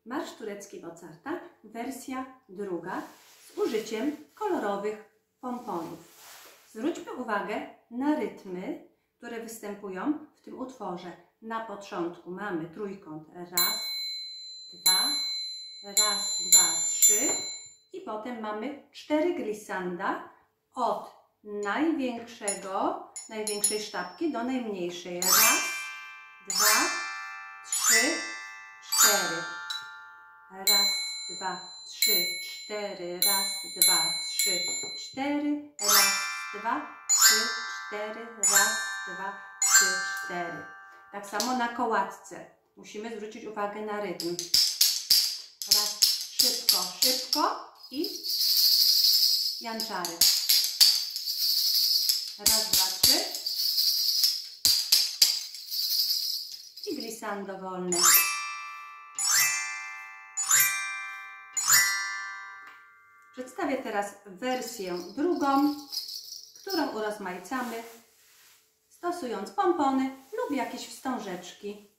Marsz turecki Mozarta, wersja druga z użyciem kolorowych pomponów. Zwróćmy uwagę na rytmy, które występują w tym utworze. Na początku mamy trójkąt raz, dwa, trzy i potem mamy 4 glissanda od największej sztabki do najmniejszej. Raz, dwa, trzy, cztery. Raz, dwa, trzy, cztery. Raz, dwa, trzy, cztery. Raz, dwa, trzy, cztery. Raz, dwa, trzy, cztery. Tak samo na kołatce. Musimy zwrócić uwagę na rytm. Raz, szybko, szybko i janczary. Raz, dwa, trzy. I glissando wolne. Przedstawię teraz wersję drugą, którą urozmaicamy, stosując pompony lub jakieś wstążeczki.